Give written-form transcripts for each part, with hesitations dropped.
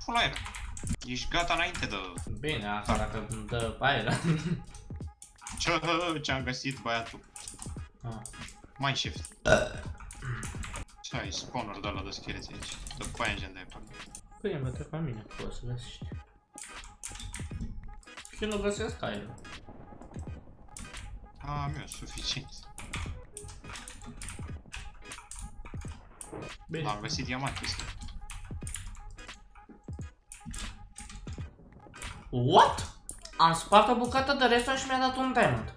Full aer. Ești gata înainte de... Bine, asta dacă îmi dă aer. Ce-am găsit băiatul? Mai shift. Ce ai spawner de ăla de scheleți aici? De paienjen de-ai până. Păi, mă trec la mine, că o să găsești. Și nu găsesc aer. Am eu suficient. Bine. Am găsit diamant chestia. What? Am spart o bucată de redstone și mi-a dat un diamond.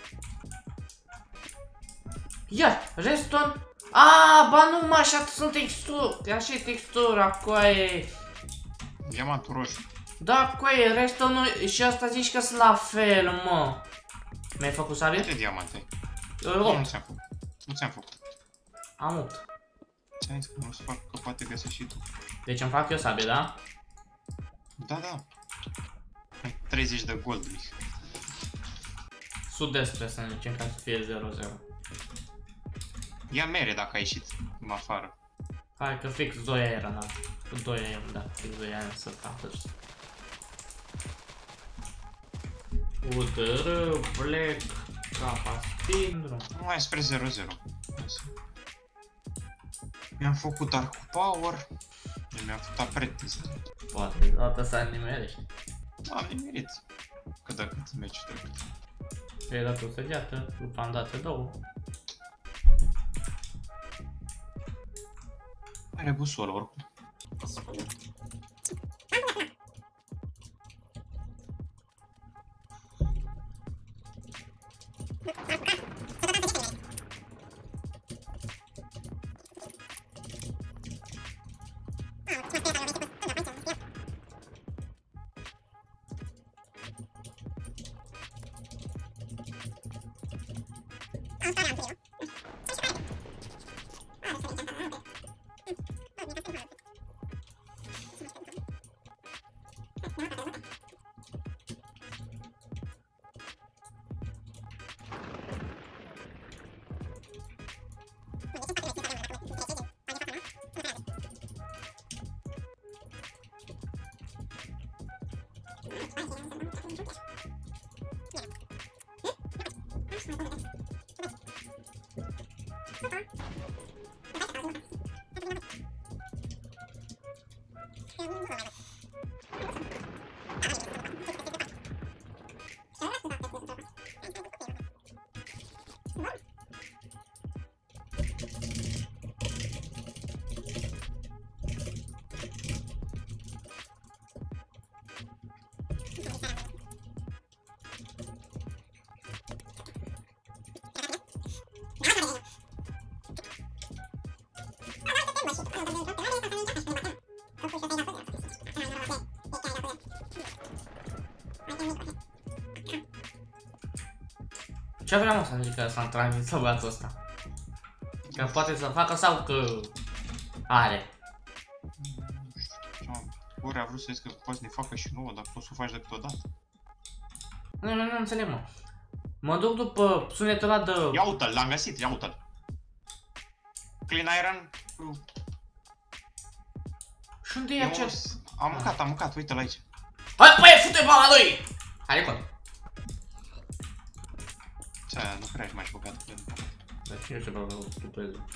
Ia, redstone. Ba nu mă, așa sunt texturi. Așa e textura, coaie. Diamantul roșu. Da, coaie, redstone-ul și asta zici că sunt la fel, mă. Mi-ai făcut sabie? Câte diamante ai? 8. Nu ți-am făcut. Nu ți-am făcut. Am 8. Ți-am zis că nu o să fac, că poate găsești și tu. Deci îmi fac eu sabie, da? Da, da. 30 de gold, mic. Sud-est trebuie să ne ducem ca să fie 0-0. Ia mere dacă ai ieșit în afară. Hai că fix 2 era, da. Cu 2 era, da. Fix 2 era să facă. UDR, Black, Capa, Spindru. Nu mai spre 0-0. Mi-am făcut Dark Power. Mi-am făcut apretins. Poate, dată să nimerești. Am nimerit. Cât de cât meciul trecut. Te-ai dat o săgeată, după am dat 2. Are busolă oricum. Ce vreau să zic că s-a transmis băiatul ăsta? Că poate să facă sau că are. Ori a vrut să zic că poți să ne facă și nouă, dar poți să o faci decât odată. Nu înțeleg, mă. Mă duc după sunetul ăla de... Ia uite-l, l-am găsit, ia uite-l. Clean Iron. Și unde e acel? Am mâncat, uite-l aici. Hai, băi, fute bala lui! Hai, recol. Ce aia, nu cred că m-aș băgat cu el. Dar cine se bagă după el?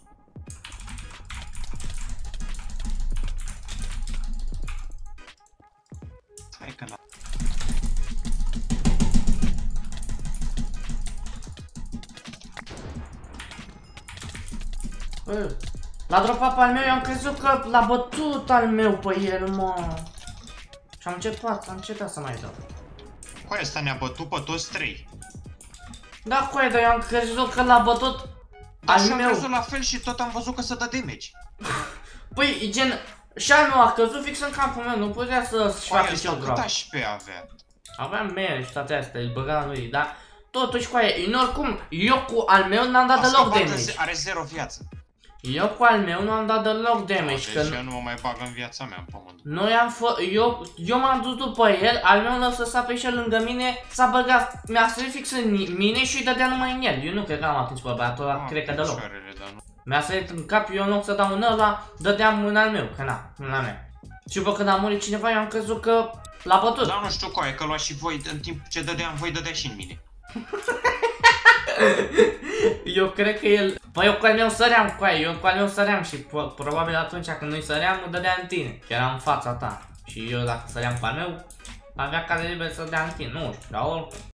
Hai că n-a. L-a dropat pe al meu, eu am crezut că l-a bătut al meu pe el, mă. Și am încetat să mai dau. Coaie, ăsta ne-a bătut pe toți trei. Da, coaie, dar eu am crezut că l-a bătut al meu. Dar am crezut la fel și tot am văzut că se dă damage. Păi, gen, și al meu a căzut fix în capul meu, nu putea să-și facă și eu groapă. Cât HP avea? Aveam mere și toate astea, îl băga la lui, dar totuși, coaie, oricum, eu cu al meu n-am dat deloc damage. Are 0 viață. Eu cu al meu nu am dat deloc damage, deci eu nu mă mai bag în viața mea în pământ. Noi am eu m-am dus după el, al meu n-a să sape și el lângă mine, s-a băgat, mi-a sărit fix în mine și îi dădea numai în el. Eu nu cred că am atins pe băiatul ăla, cred că deloc. Mi-a sărit în cap, eu în loc să dau în ăla, dădeam în al meu, că na, în al meu. Și după când a murit cineva, eu am crezut că l-a bătut. Dar nu știu coaie, că luați și voi, în timp ce dădeam voi, dădea și în mine. Eu cred că el... Păi eu cu al meu săream cu aia, eu cu al meu săream și probabil atunci când nu-i săream, îmi dădea în tine. Că era în fața ta. Și eu dacă săream cu al meu, avea cale liber să dea în tine, nu știu, dar oricum.